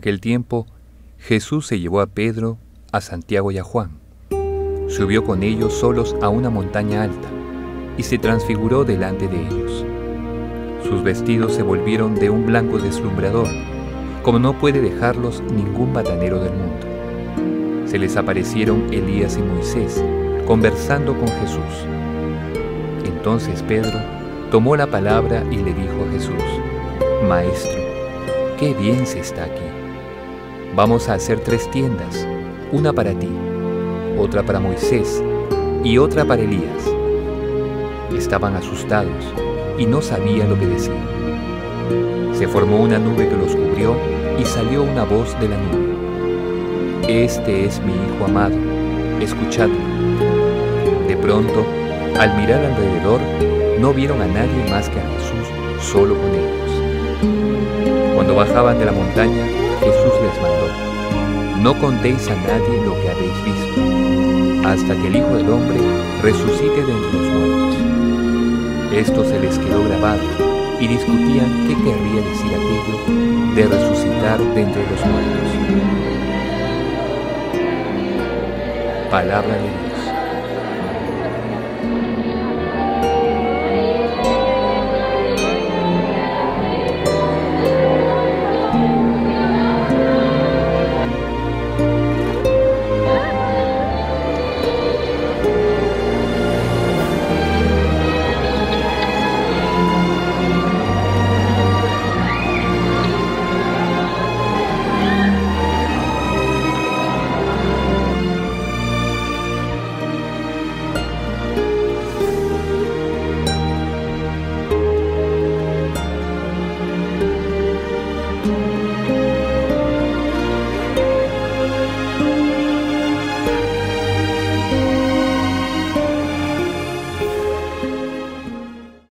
aquel tiempo, Jesús se llevó a Pedro, a Santiago y a Juan. Subió con ellos solos a una montaña alta y se transfiguró delante de ellos. Sus vestidos se volvieron de un blanco deslumbrador, como no puede dejarlos ningún batanero del mundo. Se les aparecieron Elías y Moisés, conversando con Jesús. Entonces Pedro tomó la palabra y le dijo a Jesús: Maestro, qué bien se está aquí. Vamos a hacer 3 tiendas, una para ti, otra para Moisés y otra para Elías. Estaban asustados y no sabían lo que decían. Se formó una nube que los cubrió y salió una voz de la nube: Este es mi Hijo amado, escuchadlo. De pronto, al mirar alrededor, no vieron a nadie más que a Jesús solo con ellos. Cuando bajaban de la montaña, Jesús les mandó: No contéis a nadie lo que habéis visto, hasta que el Hijo del Hombre resucite de entre los muertos. Esto se les quedó grabado y discutían qué querría decir aquello de resucitar de entre los muertos. Palabra de Dios.